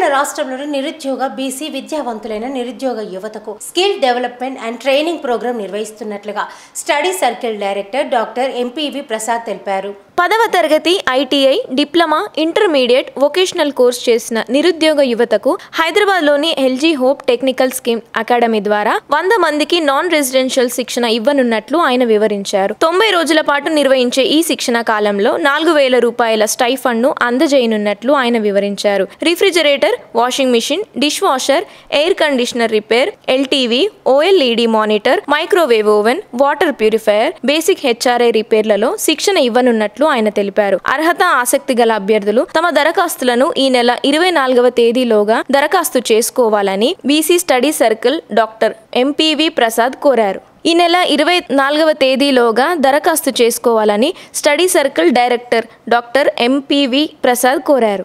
రాష్ట్రంలోని నిరుద్యోగ బీసీ విద్యావంతులైన నిరుద్యోగ యువతకు skill development and training program నిర్వహిస్తున్నట్లుగా study circle director doctor MPV Prasad తెలిపారు. 10వ తరగతి ITI, diploma, intermediate, vocational course చేసిన నిరుద్యోగ యువతకు హైదరాబాద్లోని LG hope technical scheme academy ద్వారా 100 మందికి నాన్ రెసిడెన్షియల్ శిక్షణ ఇవ్వనున్నట్లు ఆయన వివరించారు. 90 రోజుల పాటు నిర్వహించే ఈ శిక్షణ కాలంలో 4,000 రూపాయల స్టైఫండ్ను అందజేయనున్నట్లు ఆయన వివరించారు. Refrigerator, washing machine, dish washer, air conditioner repair, LTV, OLED monitor, microwave oven, water purifier, basic HRI రిపేర్లలో శిక్షణ ఇవ్వనున్నట్లు ఆయన తెలిపారు. అర్హత, ఆసక్తి గల అభ్యర్థులు తమ దరఖాస్తులను ఈ నెల 24వ తేదీలోగా దరఖాస్తు చేసుకోవాలని BC study circle doctor MPV Prasad కోరారు. ఈ నెల 24వ తేదీలోగా దరఖాస్తు చేసుకోవాలని study circle director doctor MPV Prasad కోరారు.